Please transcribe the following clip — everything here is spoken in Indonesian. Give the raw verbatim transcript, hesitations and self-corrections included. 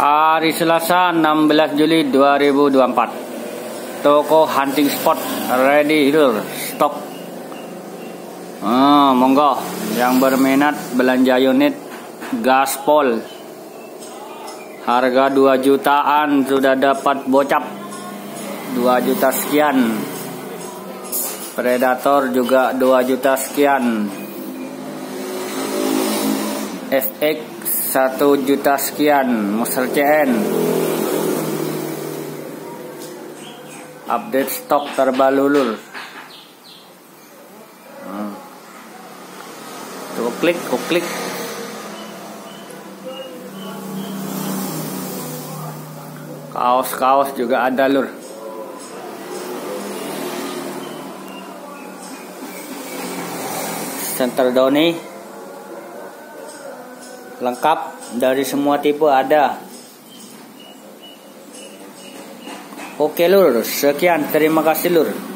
Hari Selasa enam belas Juli dua ribu dua puluh empat. Toko hunting spot ready lur, stok. Oh, monggo yang berminat belanja unit gaspol. Harga dua jutaan sudah dapat bocap. dua juta sekian. Predator juga dua juta sekian. F X satu juta sekian. Monster C N. Update stok terbaru lur. Hmm. Tuh klik, tuh klik. Kaos-kaos juga ada lur. Center Downy lengkap dari semua tipe ada. Oke lur, sekian, terima kasih lur.